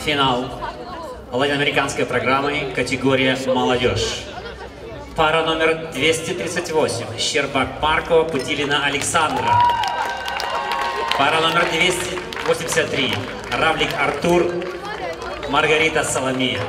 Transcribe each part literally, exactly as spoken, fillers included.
Финал латиноамериканской программы категория «Молодежь». Пара номер двести тридцать восемь. Щербак Марко, Путилина Александра. Пара номер двести восемьдесят три. Равлик Артур, Маргарита Соломея.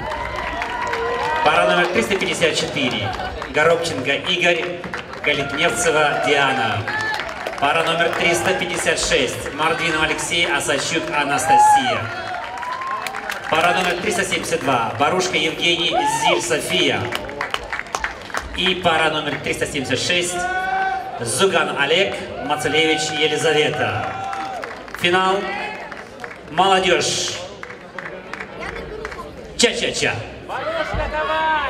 Пара номер триста пятьдесят четыре. Горобченко Игорь, Галитневцева Диана. Пара номер триста пятьдесят шесть. Мордвинов Алексей, Осадчук Анастасия. Пара номер триста семьдесят два. Барушка Евгений, Зиль София. И пара номер триста семьдесят шесть. Зуган Олег, Мацелевич Елизавета. Финал. Молодежь. Ча-ча-ча. Валюшка, давай!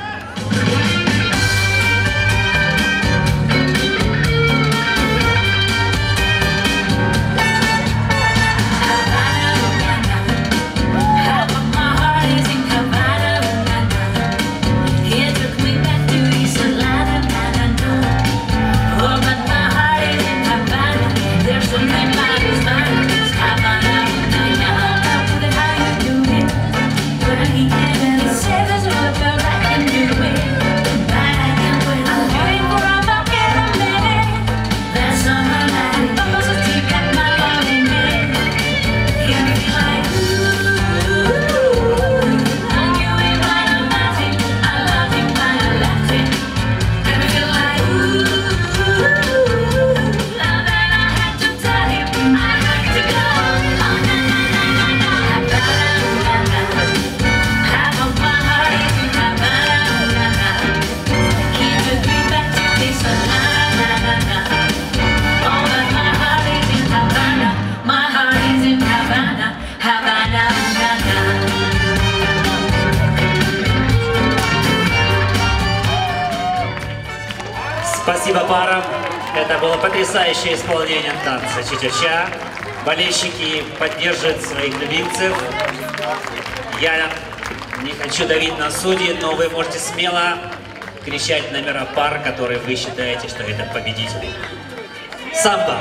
Спасибо парам. Это было потрясающее исполнение танца ча-ча-ча. Болельщики поддерживают своих любимцев. Я не хочу давить на судьи, но вы можете смело кричать номера пар, которые вы считаете, что это победители. Самбо.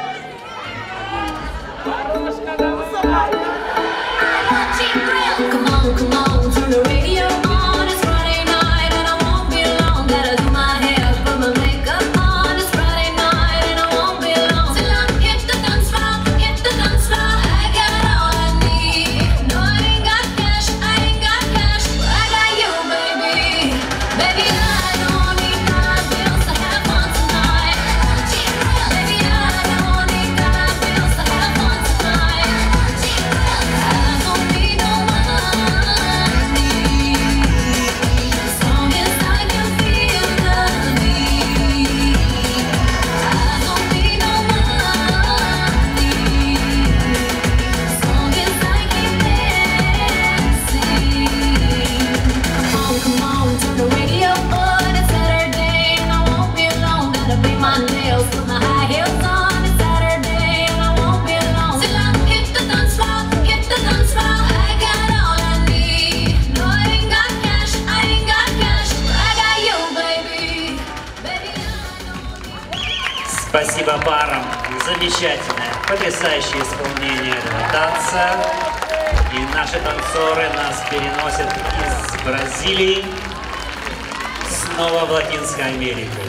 Спасибо парам. Замечательное, потрясающее исполнение этого танца. И наши танцоры нас переносят из Бразилии снова в Латинскую Америку.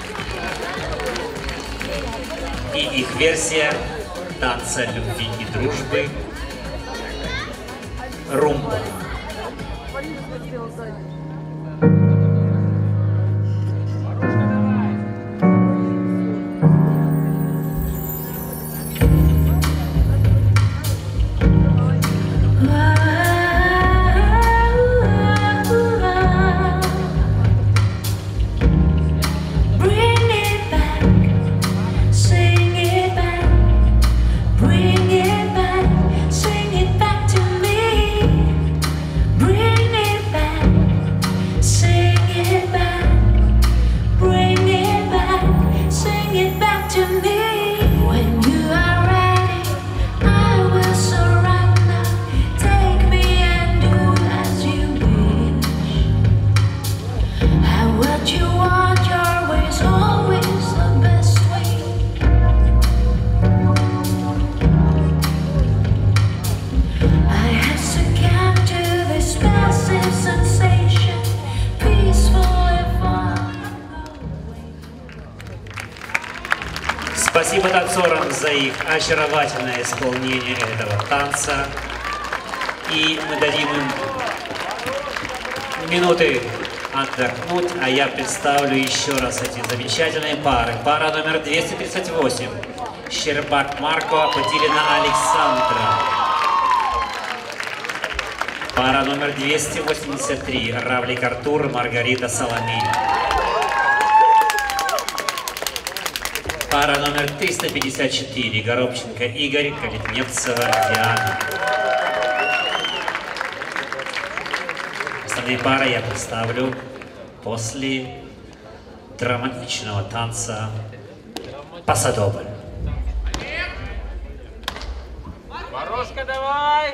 И их версия танца любви и дружбы румба. Say танцорам за их очаровательное исполнение этого танца. И мы дадим им минуты отдохнуть, а я представлю еще раз эти замечательные пары. Пара номер двести тридцать восемь. Щербак Марко, Потилина Александра. Пара номер двести восемьдесят три. Равлик Артур, Маргарита Соломей. Пара номер триста пятьдесят четыре. Горобченко Игорь, Калитневцева Диана. Остальные пары я представлю после драматичного танца «Пасадобль». Морошка, давай!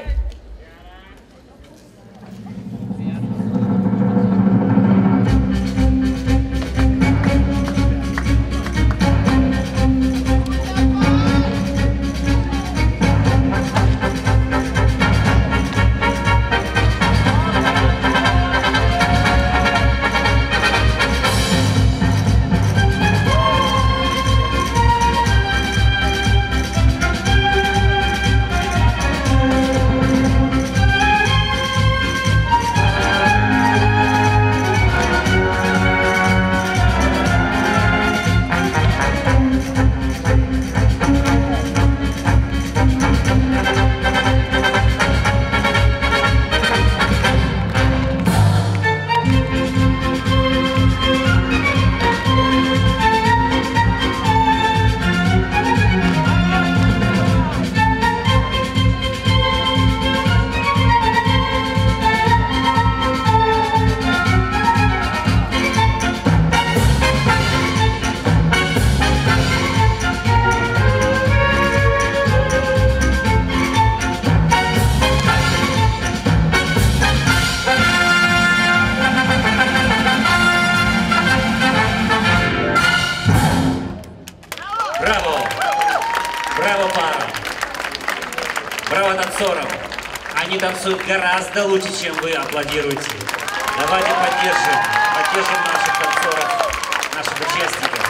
Браво парам! Браво танцорам! Они танцуют гораздо лучше, чем вы аплодируете. Давайте поддержим, поддержим наших танцоров, наших участников.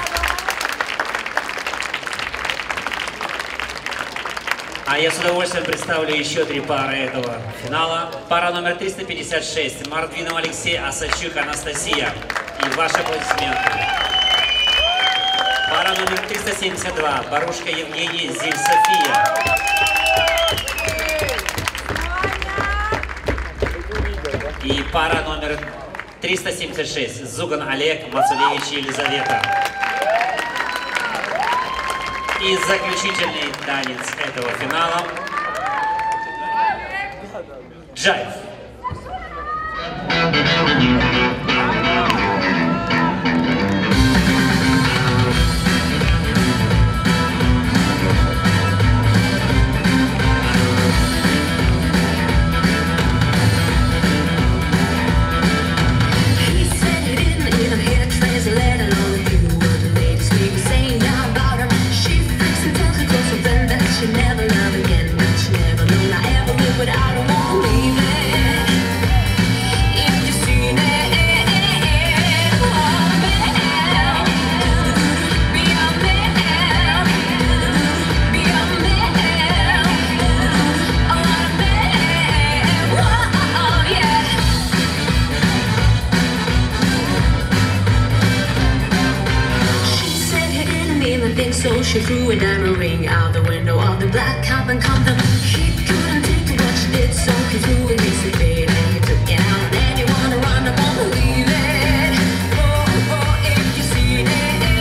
А я с удовольствием представлю еще три пары этого финала. Пара номер триста пятьдесят шесть. Мордвинов Алексей, Осадчук Анастасия. И ваши аплодисменты. Пара номер триста семьдесят два. Барушка Евгений, Зиль София. И пара номер триста семьдесят шесть. Зуган Олег, Мацулевич Елизавета. И заключительный танец этого финала — джайв. So she threw a diamond ring out the window of the black cap and condom. He couldn't take to what she did, so he threw it in his bed and he took it out. And you wanna run up, won't believe it. Oh, oh, if you see it.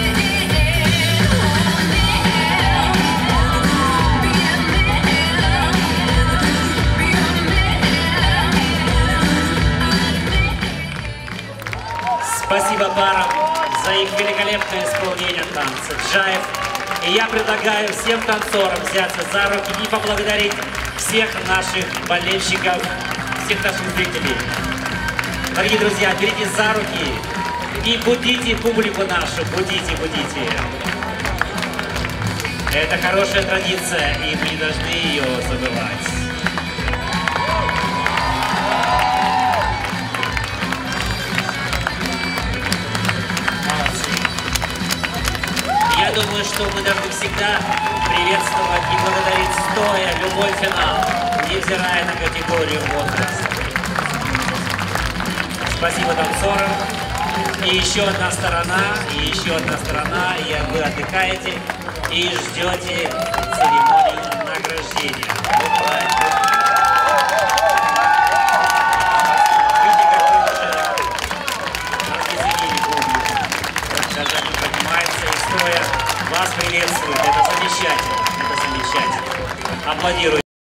Спасибо парам за их великолепное исполнение танца джайв. И я предлагаю всем танцорам взяться за руки и поблагодарить всех наших болельщиков, всех наших зрителей. Дорогие друзья, берите за руки и будите публику нашу, будите, будите. Это хорошая традиция, и мы не должны ее забывать. Я думаю, что что мы должны всегда приветствовать и благодарить стоя любой финал, невзирая на категорию возраста. Спасибо танцорам. И еще одна сторона, и еще одна сторона, и вы отдыхаете и ждете церемонию награждения. Видите, как вы уже разъяснили публику. Когда они поднимаются и стоя вас приветствуют. Это замечательно, это замечательно. Аплодируйте.